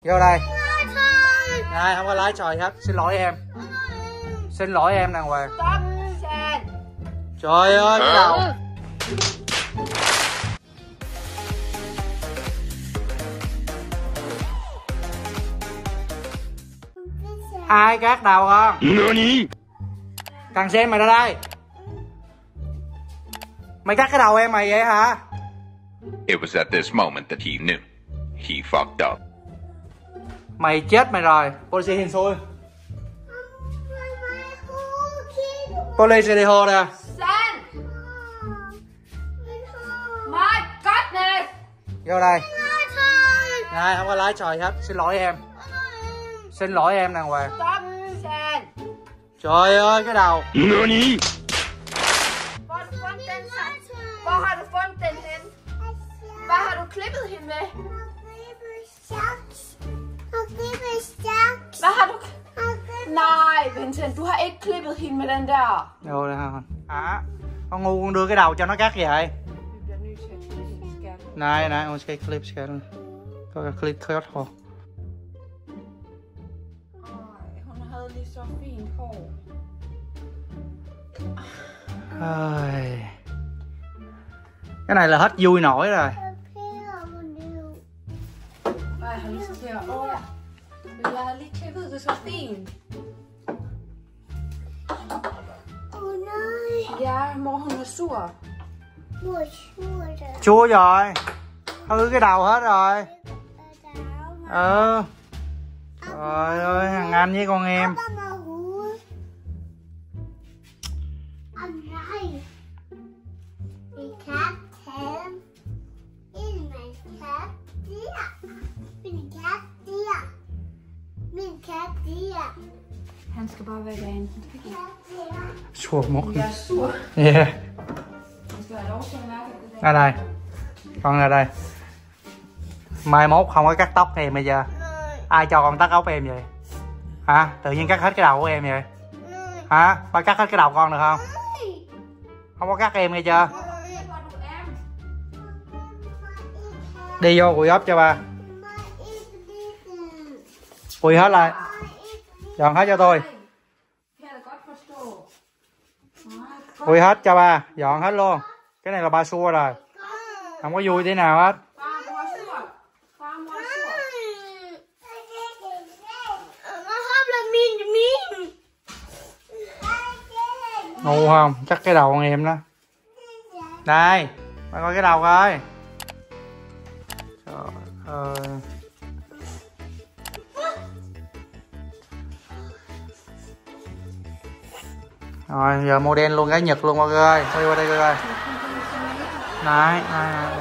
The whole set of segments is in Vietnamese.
Vô đây. Này, không có lái tròi hết. Xin lỗi em. Xin lỗi em đàng hoàng. Trời ơi cái đầu. Ai cắt đầu con? Thằng xem mày ra đây. Mày cắt cái đầu em mày vậy hả? It was at this moment that he knew. He fucked up. Mày chết mày rồi. Police hình xui. Police đi hồ nè. Sen. My goodness. Vô đây. Này, không có lái tròi hết. Xin lỗi em. Xin lỗi em đàng hoàng. Stop, Sen. Trời ơi cái đầu. Hvor har du fundet den hen? Hvad har du klippet hende med? Hvad har du? Nej, Vincent, du har ikke klippet hende med den der. Vô đây hả? Hả? Con ngu con đưa cái đầu cho nó cắt vậy? Nej, nej, con skal klippe skallen. Có cái clip cut hår. Hun havde lige så fint hår. Cái này là hết vui nổi rồi. Nej, han lige så ser. Jeg har lige klippet det så fint. Ja, mor hun var sur. Chua rồi. Hư cái đầu hết rồi. Trời ơi, thằng anh với con em. Han skal bare være derinde. Sur mốt. Jeg er sur. Yeah. Han skal have lov til at mærke det der. Ra đây. Con ra đây. Mai mốt không có cắt tóc em bây giờ. Ai cho con cắt tóc em vậy? Hả? Tự nhiên cắt hết cái đầu của em vậy? Hả? Ba cắt hết cái đầu con được không? Không có cắt em nghe chưa? Đi vô quỳ ốp cho ba. Quỳ hết lại. Dọn hết cho tôi. Quỳ hết cho ba. Dọn hết luôn. Cái này là ba xua rồi. Không có vui thế nào hết. Ngu không? Chắc cái đầu con em đó. Đây. Ba coi cái đầu coi. Trời ơi. Rồi giờ model luôn gái Nhật luôn mọi người ơi. Quay qua đây coi. Này, này.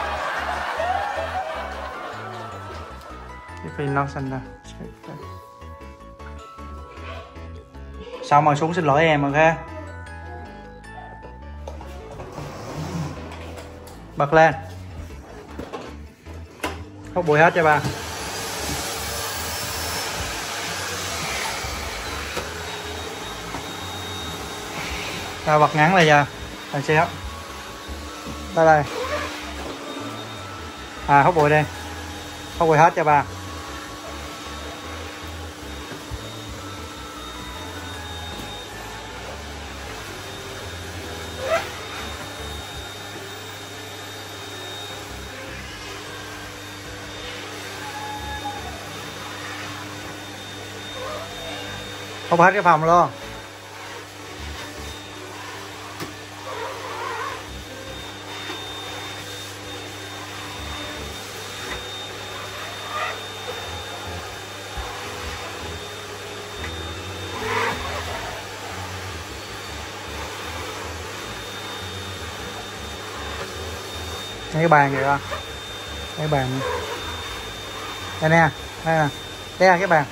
Cái phim nó xanh ra. Xong rồi xuống xin lỗi em ok. Bật lên. Hút bụi hết cho ba. Rồi bật ngắn lại giờ. Thằng xe hấp. Đây đây. Hút bụi đi. Hút bụi hết cho ba. Hút hết cái phòng luôn. Cái bàn kìa con. Cái bàn. Đây nè, đây nè. Đây là cái bàn.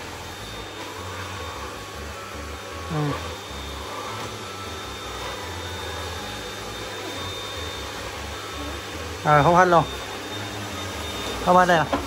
Rồi hút hết luôn. Hút hết đây nè.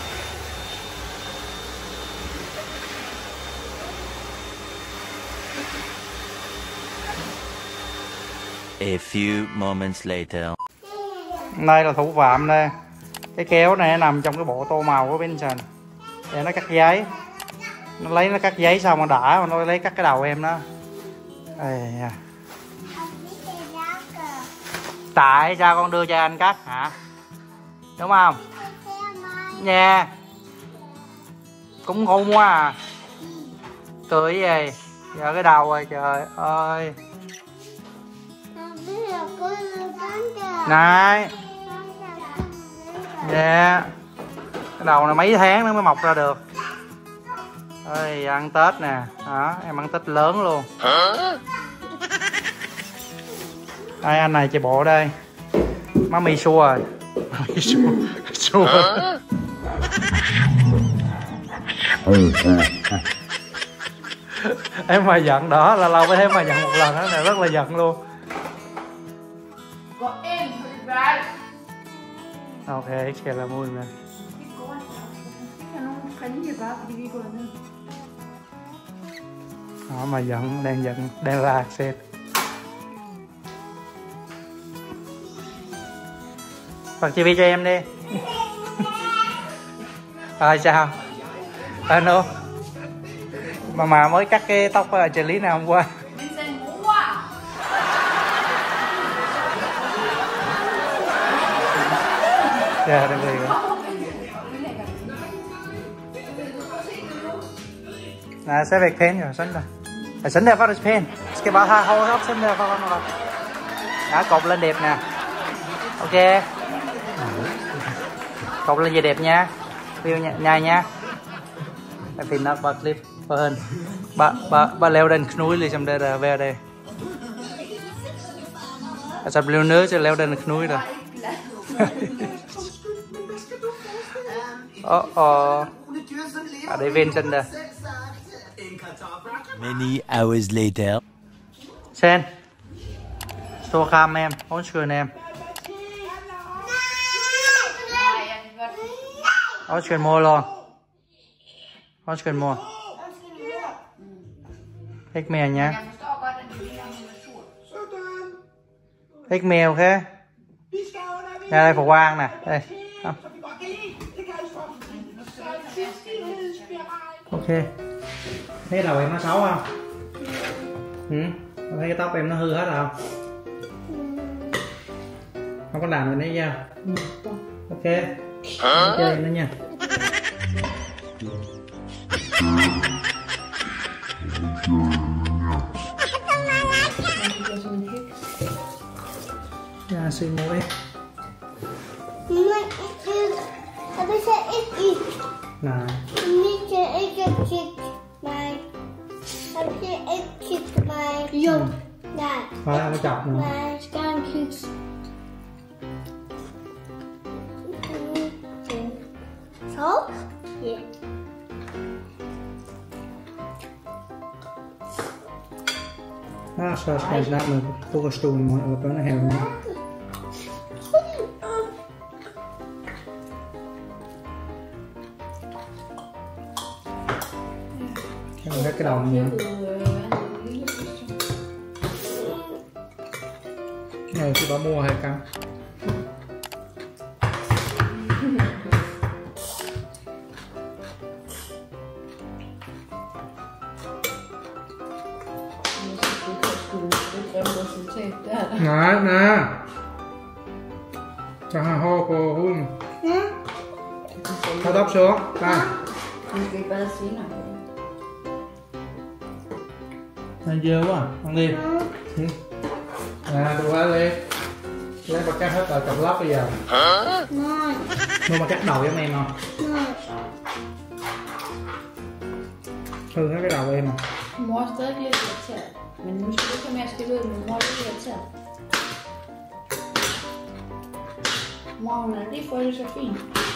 A few moments later. Đây là thủ phạm đây. Cái kéo này nằm trong cái bộ tô màu của Vincent. để nó cắt giấy. Nó lấy nó cắt giấy xong mà đã, mà nó lấy cắt cái đầu em đó. Ê, tại sao con đưa cho anh cắt hả? Đúng không? Nha. Cũng ngu quá à. Cười gì? Giờ cái đầu rồi trời ơi. Này. Dạ. Cái đầu này mấy tháng nữa mới mọc ra được. Ơi, ăn Tết nè. Đó, em ăn Tết lớn luôn. Đây, anh này chạy bộ đây. Má mì xua rồi. Mì xua. Em mà giận đó là lâu mới thấy mà giận một lần đó nè, rất là giận luôn. Ok, xe là vui mà. Đó mà giận, đang la xe. Bật TV cho em đi. Rồi sao? Ano? Mà mới cắt cái tóc ở trợ lý nào hôm qua. Ja, det blir det. Nej, sẽ væk pæn jo, sådan der. Ja, sådan der var det pæn. Skal bare have håret op, sådan der for hånden op. Đó, cột lên đẹp nè. Ok. Cột lên về đẹp nha. View nha nha. Em tìm nó ba clip, ba hình. Ba leo lên núi đi xong đây là về đây. Sắp leo nữa chứ leo lên núi rồi. Đây Vincent đây. Many hours later. Sen. Tô kham em, hôn trường em. Hôn trường mua luôn. Hôn trường mua. Thích mèo nha. Thích mèo thế. Ra đây Phổ Quang nè. Đây. Không. Ok. Thấy đầu em nó xấu không? Thấy cái tóc em nó hư hết rồi không? Không có làm gì nữa nha. Ok. Chơi nữa nha. Ja, zie je mooi. Heb je ik iets? Nee. Niet ik heb zit maar heb je ik zit maar jong. Ja. Phải nó chọc nữa. Maar scan kids. Zo? Ja. Ah, zoals hij is net met toegestoel, maar we kunnen hebben. Cái đầu nữa. Cái này chị bảo mua hay căng? Nè nè. Cho hà hô cô hôn. Tháo tóc xuống. Đây. Ăn dưa quá à? Ăn đi. Nè, đồ ăn đi. Lấy bạc cắt hết rồi, chọc lóc bây giờ. Mua bạc cắt đầu cho em không? Hư hết cái đầu em à? Måste det bli rätt. Men nu ska du ta med skriva under målet. Målen, det får du så fint.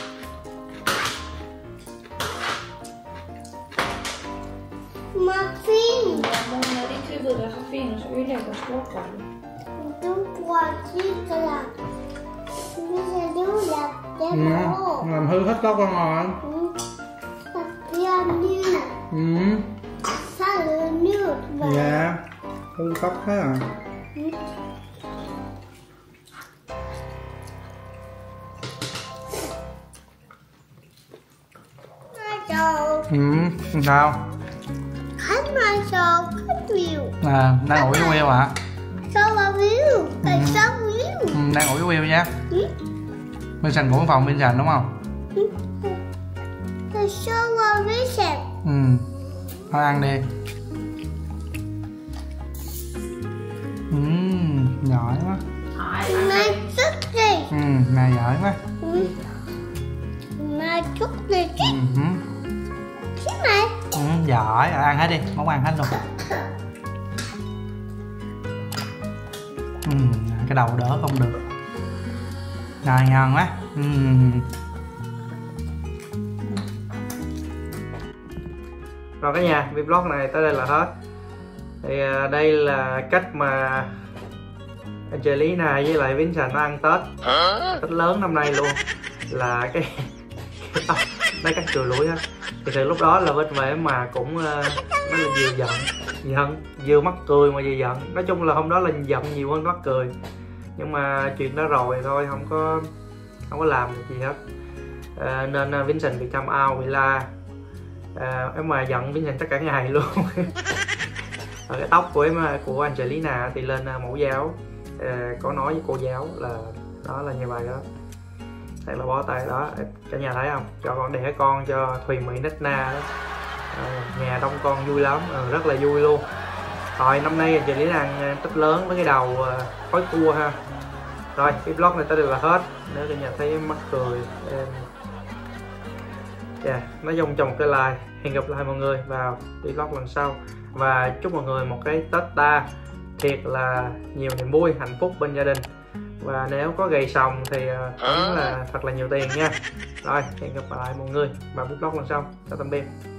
Muffin. Målen, ditt huvud är så fint och så vill jag gå skåpar. Du får kika. Bây giờ du là cái bộ. Làm hư hết tóc con rồi. Tập piano như. Sao như vậy? Dạ. Hư tóc thế à? Trời Sao? Khách mà sao khách view. Đang ngủ với Will hả? Sao mà view? Tại sao view? Đang ngủ với Will nha. Vincent ngủ ở phòng Vincent đúng không? Tại sao mà Vincent? Thôi ăn đi. Giỏi quá. Này chút đi. Này giỏi quá. Này chút đi chứ. Chứ này. Giỏi, ăn hết đi, món ăn hết luôn. Cái đầu đỡ không được. Rồi ngon quá. Rồi cả nhà, vlog này tới đây là hết. Thì đây là cách mà Angelina với lại Vincent nó ăn Tết. Tết lớn năm nay luôn. Là cái tóc nó cắt chùi lũi á. Thì từ lúc đó là bên về mà cũng nó là vừa giận, vừa mắc cười mà vừa giận. Nói chung là hôm đó là giận nhiều hơn mắc cười. Nhưng mà chuyện đó rồi thôi, không có làm được gì hết. Nên Vincent bị come out, bị la. Em mà giận Vincent tất cả ngày luôn. Ở cái tóc của Angelina thì lên mẫu giáo, có nói với cô giáo là đó là như vậy đó. Đây là bó tay đó, cả nhà thấy không? Cho con đẻ con cho Thùy Mị Nết Na đó. Nhà đông con vui lắm, rất là vui luôn. Rồi năm nay Angelina ăn Tết lớn với cái đầu khói cua ha. Rồi cái vlog này tới đây là hết. Nếu cả nhà thấy mắc cười nói chung cho một cái like. Hẹn gặp lại mọi người vào vlog lần sau. Và chúc mọi người một cái Tết ta thiệt là nhiều niềm vui, hạnh phúc bên gia đình. Và nếu có gầy sòng thì là thật là nhiều tiền nha. Rồi hẹn gặp lại mọi người vào vlog lần sau. Chào tạm biệt.